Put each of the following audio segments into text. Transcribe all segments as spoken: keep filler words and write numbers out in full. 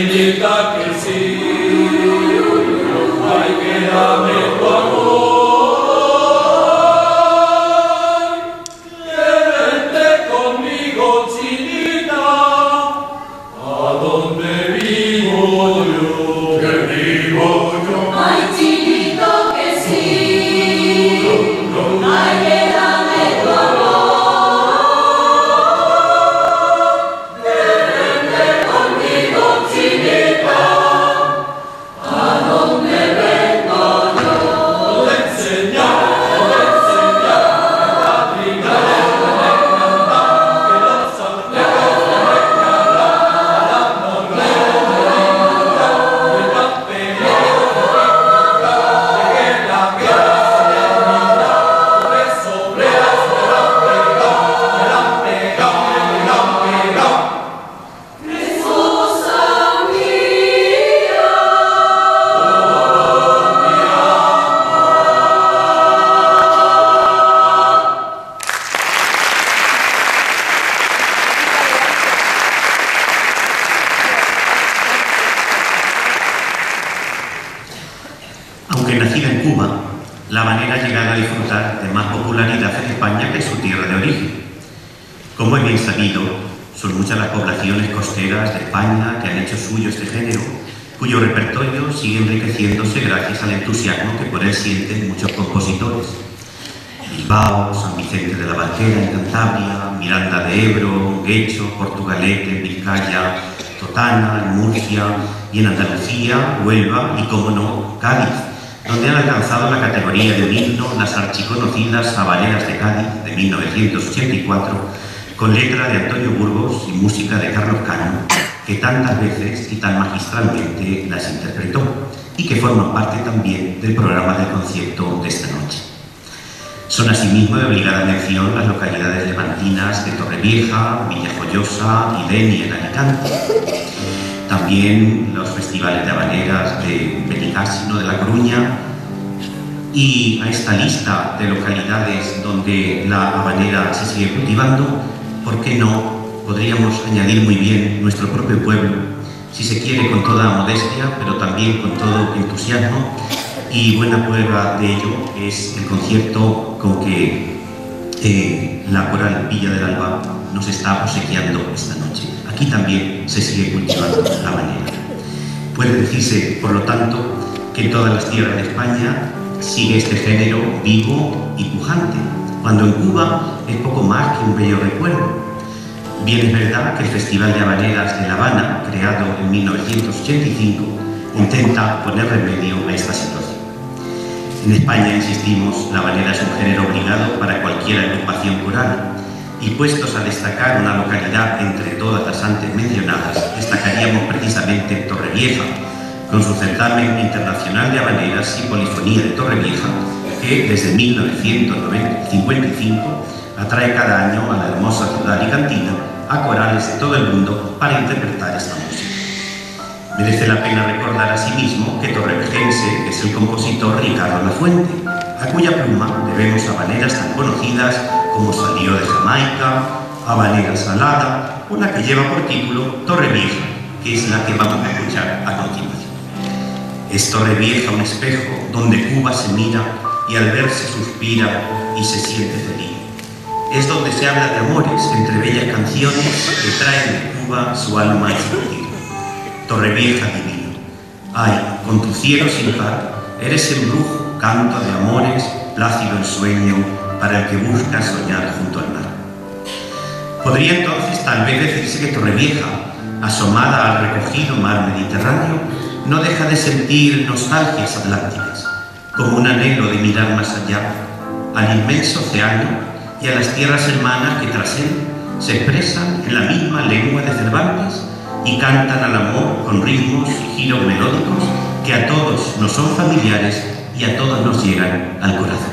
chinita que sí, ay, que dame tu amor. Vente conmigo, chinita, a donde vivo yo, que vivo yo. Ay, chinito que sí, ay, que dame tu amor. Vente conmigo, chinita, a donde vengo yo. Te enseñar, te enseñar, a trinar, a cantar, que los aztecas me cantarán, a la morena, que la pena, que la gracia mira, por eso breas me la pega, me la pega, me la pega. Esposa mía. Aunque nacida en Cuba, la habanera ha llegado a disfrutar de más popularidad en España que en su tierra de origen. Como es bien sabido, son muchas las poblaciones costeras de España que han hecho suyo este género, cuyo repertorio sigue enriqueciéndose gracias al entusiasmo que por él sienten muchos compositores. Bilbao, San Vicente de la Barquera en Cantabria, Miranda de Ebro, Guecho, Portugalete en Vizcaya, Totana en Murcia y en Andalucía, Huelva y, como no, Cádiz, donde han alcanzado la categoría de un himno las archiconocidas Habaneras de Cádiz de mil novecientos ochenta y cuatro, con letra de Antonio Burgos y música de Carlos Cano, que tantas veces y tan magistralmente las interpretó y que forman parte también del programa del concierto de esta noche. Son asimismo de obligada mención las localidades levantinas de Torrevieja, Villajoyosa y Deni en Alicante. También los festivales de habaneras de Benicàssim de La Coruña. Y a esta lista de localidades donde la habanera se sigue cultivando, ¿por qué no podríamos añadir muy bien nuestro propio pueblo, si se quiere con toda modestia, pero también con todo entusiasmo? Y buena prueba de ello es el concierto con que eh, la coral Villa del Alba nos está obsequiando esta noche. Aquí también se sigue cultivando la habanera. Puede decirse, por lo tanto, que en todas las tierras de España sigue este género vivo y pujante, cuando en Cuba es poco más que un bello recuerdo. Bien es verdad que el Festival de Habaneras de La Habana, creado en mil novecientos ochenta y cinco, intenta poner remedio a esta situación. En España, insistimos, la habanera es un género obligado para cualquier agrupación coral, y puestos a destacar una localidad entre todas las antes mencionadas, destacaríamos precisamente Torrevieja, con su certamen internacional de habaneras y polifonía de Torrevieja, que desde mil novecientos cincuenta y cinco atrae cada año a la hermosa ciudad alicantina a corales de todo el mundo para interpretar esta música. Merece la pena recordar asimismo que torrevejense es el compositor Ricardo Lafuente, a cuya pluma debemos habaneras tan conocidas como Salió de Jamaica, Habanera Salada o la que lleva por título Torrevieja, que es la que vamos a escuchar a continuación. Es Torrevieja un espejo donde Cuba se mira y al verse suspira y se siente feliz. Es donde se habla de amores entre bellas canciones que traen de Cuba su alma y su tiro. Torrevieja divino, ay, con tu cielo sin par, eres embrujo, canto de amores, plácido ensueño para el que busca soñar junto al mar. Podría entonces tal vez decirse que Torrevieja, asomada al recogido mar Mediterráneo, no deja de sentir nostalgias atlánticas, como un anhelo de mirar más allá, al inmenso océano y a las tierras hermanas que tras él se expresan en la misma lengua de Cervantes y cantan al amor con ritmos y giros melódicos que a todos nos son familiares y a todos nos llegan al corazón.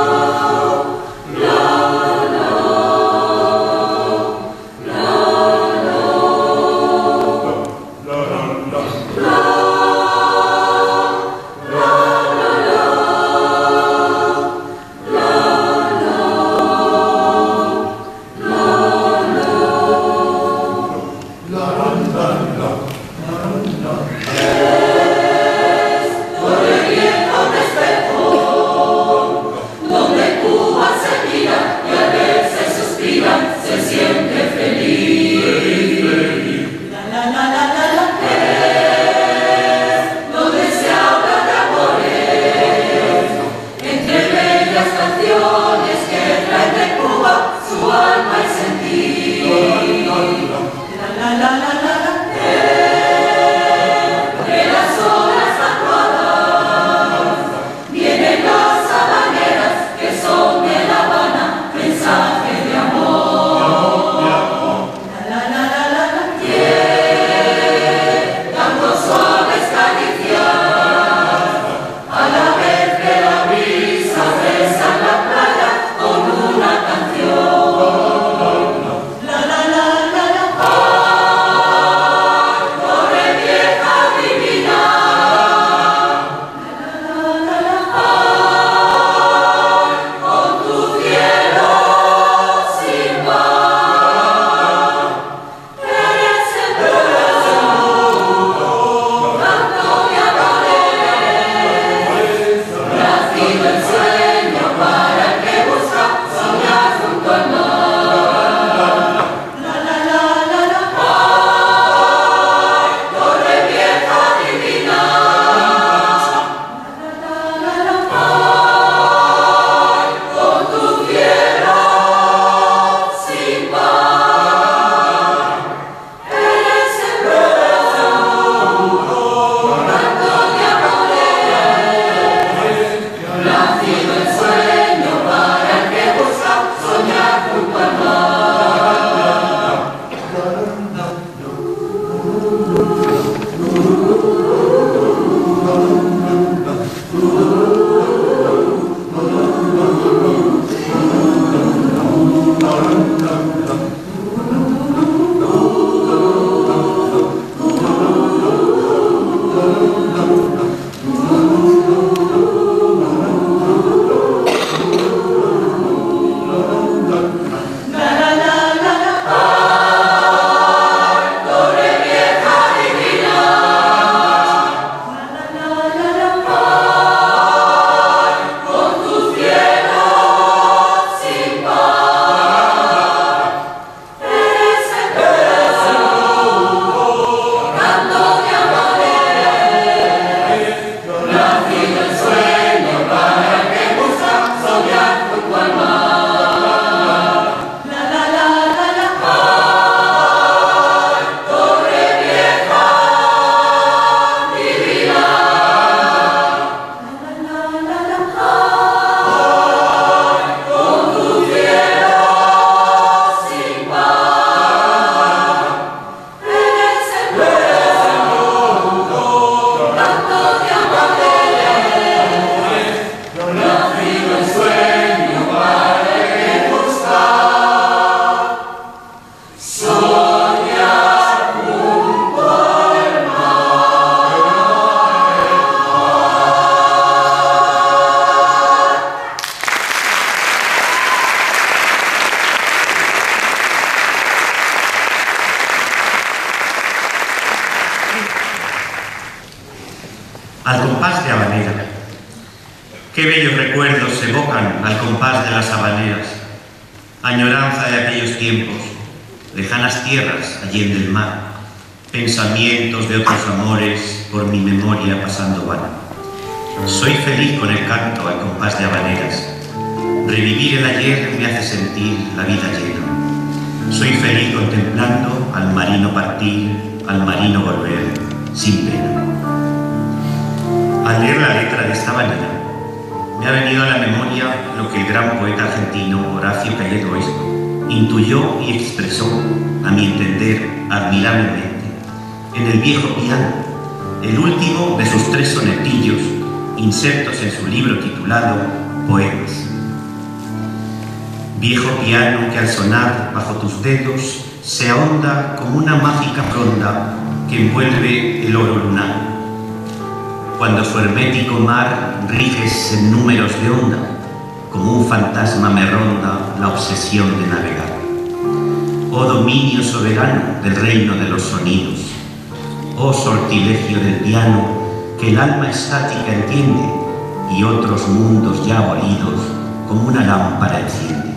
La al compás de habanera. Qué bellos recuerdos se evocan al compás de las habaneras, añoranza de aquellos tiempos, lejanas tierras allende el mar, pensamientos de otros amores por mi memoria pasando van. Soy feliz con el canto al compás de habaneras, revivir el ayer me hace sentir la vida llena. Soy feliz contemplando al marino partir, al marino volver, sin pena. Al leer la letra de esta manera, me ha venido a la memoria lo que el gran poeta argentino Horacio Cayeto intuyó y expresó, a mi entender, admirablemente, en el viejo piano, el último de sus tres sonetillos, insertos en su libro titulado Poemas. Viejo piano que al sonar bajo tus dedos se ahonda como una mágica fronda que envuelve el oro lunar. Cuando su hermético mar riges en números de onda, como un fantasma me ronda la obsesión de navegar. Oh dominio soberano del reino de los sonidos, oh sortilegio del piano que el alma estática entiende y otros mundos ya abolidos como una lámpara enciende.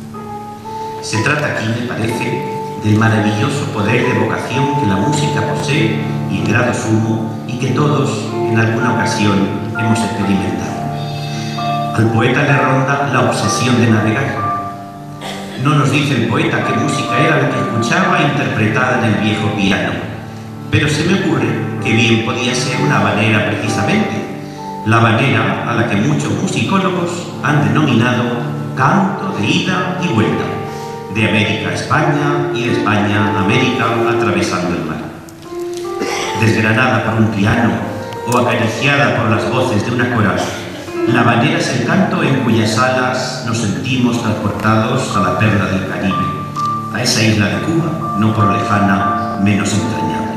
Se trata aquí, me parece, del maravilloso poder de evocación que la música posee y en grado sumo y que todos en alguna ocasión hemos experimentado. Al poeta le ronda la obsesión de navegar. No nos dice el poeta qué música era la que escuchaba interpretada en el viejo piano, pero se me ocurre que bien podía ser una habanera precisamente, la habanera a la que muchos musicólogos han denominado canto de ida y vuelta, de América a España y de España a América atravesando el mar. Desgranada por un piano o acariciada por las voces de una coral, la habanera es el canto en cuyas alas nos sentimos transportados a la perla del Caribe, a esa isla de Cuba, no por lejana, menos entrañable.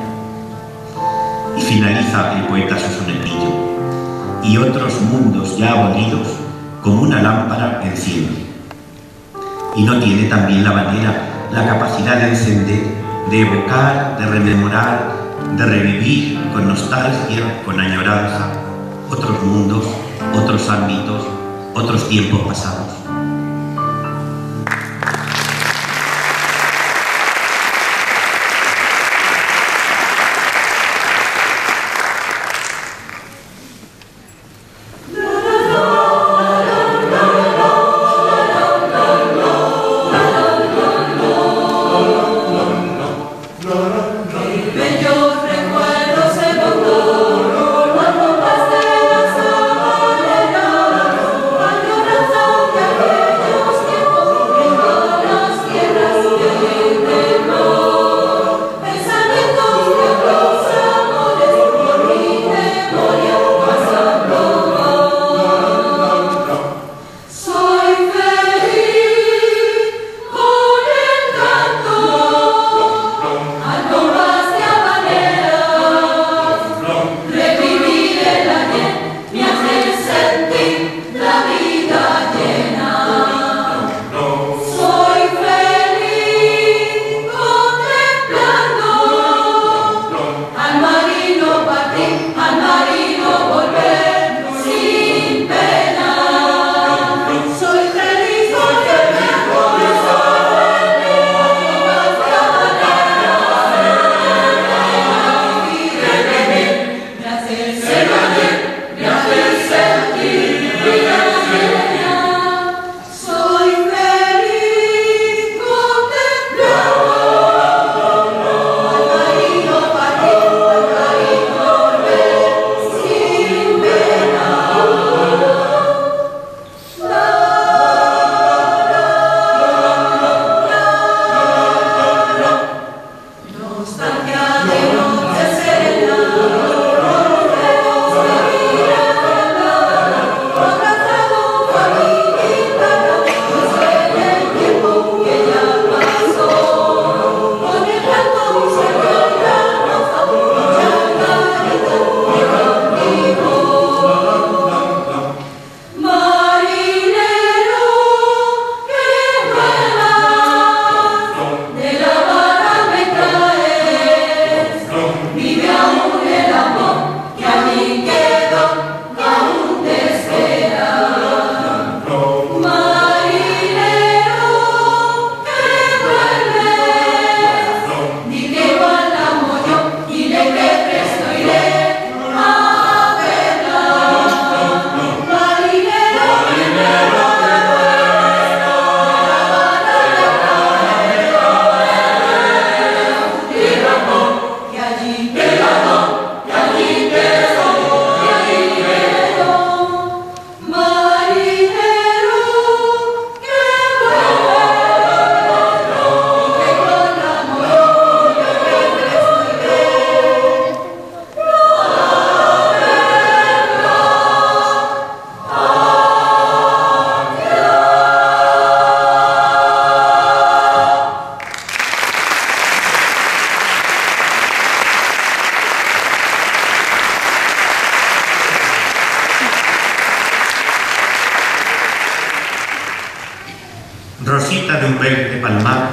Y finaliza el poeta su sonetillo, y otros mundos ya abolidos como una lámpara enciende. Y no tiene también la habanera la capacidad de encender, de evocar, de rememorar, de revivir con nostalgia, con añoranza, otros mundos, otros ámbitos, otros tiempos pasados. I don't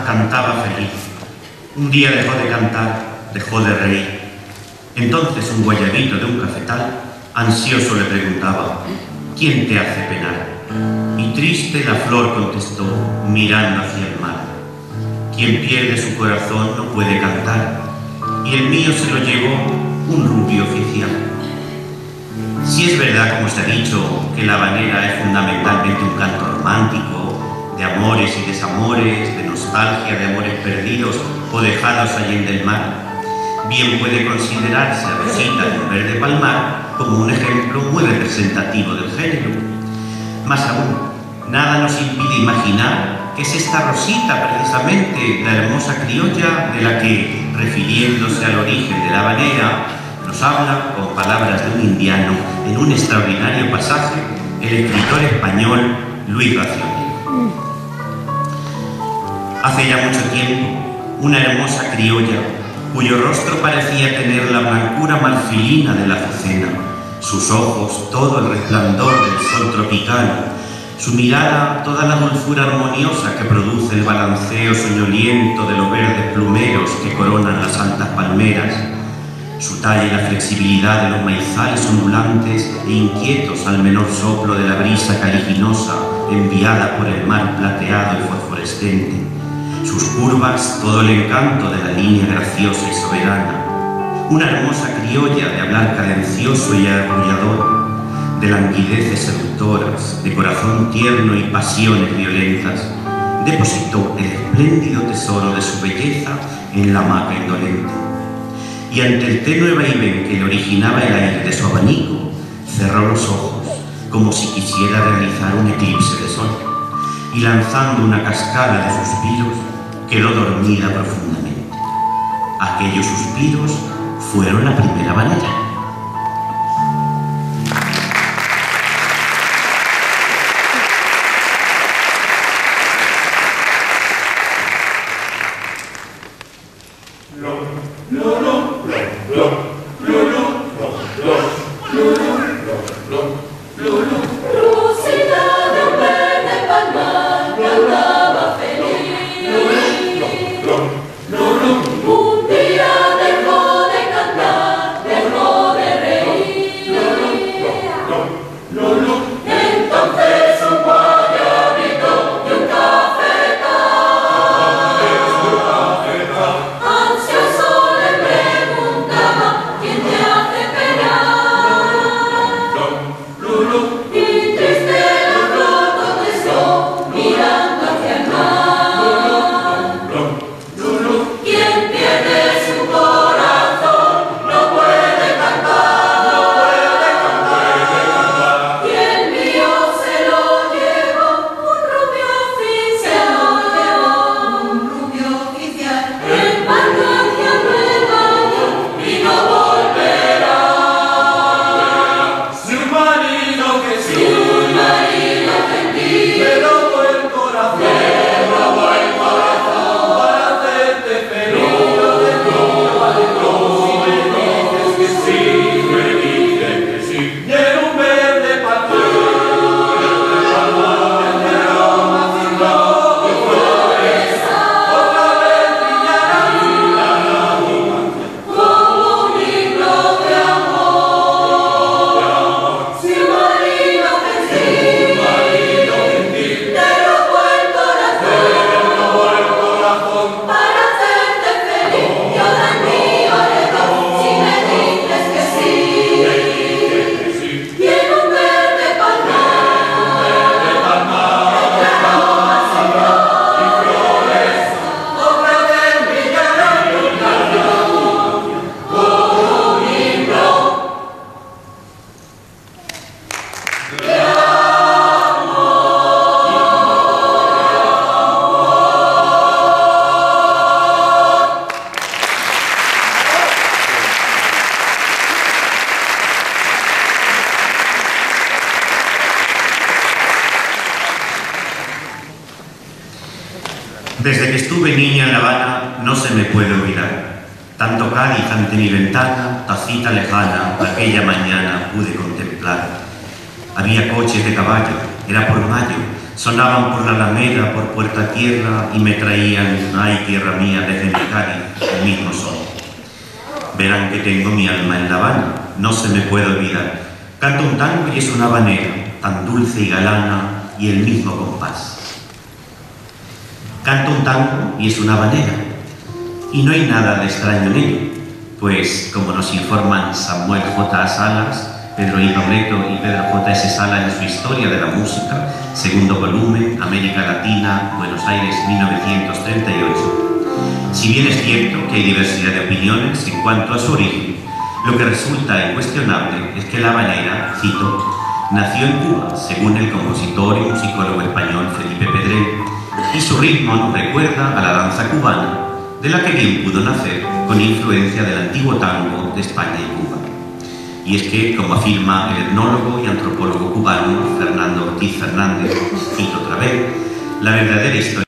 cantaba feliz. Un día dejó de cantar, dejó de reír. Entonces un guayabito de un cafetal, ansioso le preguntaba: ¿quién te hace penar? Y triste la flor contestó, mirando hacia el mar: quien pierde su corazón no puede cantar, y el mío se lo llevó un rubio oficial. Si es verdad, como se ha dicho, que la habanera es fundamentalmente un canto romántico, de amores y desamores, de nostalgia de amores perdidos o dejados allende el mar, bien puede considerarse a Rosita de un verde palmar como un ejemplo muy representativo del género. Más aún, nada nos impide imaginar que es esta Rosita precisamente la hermosa criolla de la que, refiriéndose al origen de la habanera, nos habla con palabras de un indiano en un extraordinario pasaje el escritor español Luis Racionero. Hace ya mucho tiempo, una hermosa criolla, cuyo rostro parecía tener la blancura marfilina de la azucena, sus ojos todo el resplandor del sol tropical, su mirada toda la dulzura armoniosa que produce el balanceo soñoliento de los verdes plumeros que coronan las altas palmeras, su talla y la flexibilidad de los maizales ondulantes e inquietos al menor soplo de la brisa caliginosa enviada por el mar plateado y fosforescente, sus curvas, todo el encanto de la línea graciosa y soberana, una hermosa criolla de hablar cadencioso y arrullador, de languideces seductoras, de corazón tierno y pasiones violentas, depositó el espléndido tesoro de su belleza en la hamaca indolente. Y ante el tenue vaivén que le originaba el aire de su abanico, cerró los ojos como si quisiera realizar un eclipse de sol, y lanzando una cascada de suspiros, quedó dormida profundamente. Aquellos suspiros fueron la primera habanera. Desde que estuve niña en La Habana no se me puede olvidar. Tanto Cádiz ante mi ventana, tacita lejana, aquella mañana pude contemplar. Había coches de caballo, era por mayo, Sonaban por la Alameda, por Puerta Tierra, y me traían, ay tierra mía, desde mi Cádiz, el mismo son. Verán que tengo mi alma en La Habana, no se me puede olvidar. Canto un tango y es una habanera, tan dulce y galana, y el mismo compás. Canto un tango y es una habanera, y no hay nada de extraño en ello, pues, como nos informan Samuel J. Salas, Pedro I. Dobleto y Pedro J. S. Sala en su Historia de la Música, segundo volumen, América Latina, Buenos Aires, mil novecientos treinta y ocho. Si bien es cierto que hay diversidad de opiniones en cuanto a su origen, lo que resulta incuestionable es que la habanera, cito, nació en Cuba, según el compositor y musicólogo español Felipe Pedrell, y su ritmo nos recuerda a la danza cubana, de la que bien pudo nacer con influencia del antiguo tango de España y Cuba. Y es que, como afirma el etnólogo y antropólogo cubano Fernando Ortiz Fernández, cito otra vez, la verdadera historia